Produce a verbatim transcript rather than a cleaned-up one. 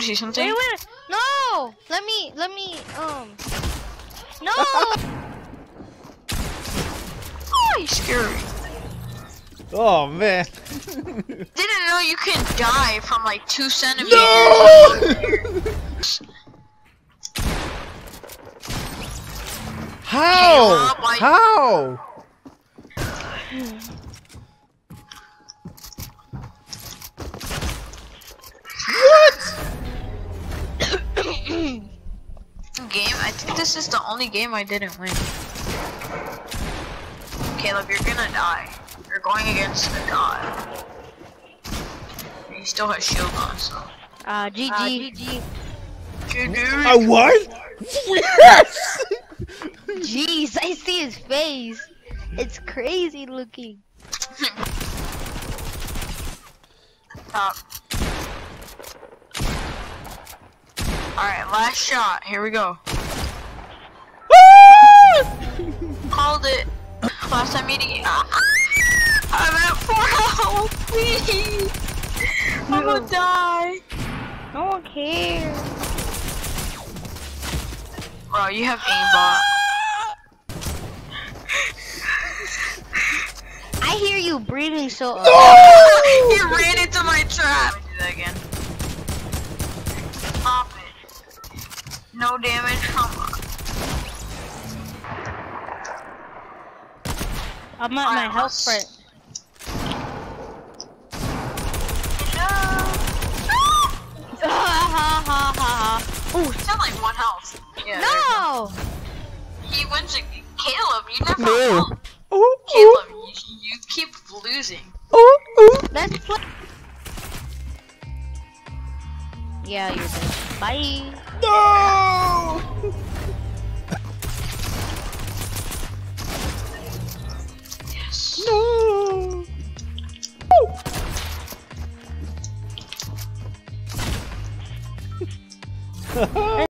See something? Wait, wait, no! Let me, let me, um, no! Oh, you scary. Oh man. Didn't know you can die from like two centimeters. No! How? Caleb, I... How? What? Game? I think this is the only game I didn't win. Caleb, you're gonna die. You're going against the god. He still has shield on, so. Uh, G G. Uh, G G. I what? Yes! Jeez, I see his face. It's crazy looking. Top. Alright, last shot. Here we go. Called it. Last time meeting. I'm at four health, please. I'm gonna die. No one cares. Bro, you have aimbot. I hear you breathing so. No! You ran into my trap. Do that again. Pop it. No damage. Come on. I'm at my health sprint. Ooh, it's at like one health. Yeah, no! He wins. Caleb, you never No. won. Ooh, Caleb, you, you keep losing. ooh, ooh. Let's play. Yeah, you're dead. Bye. No! Yes. No!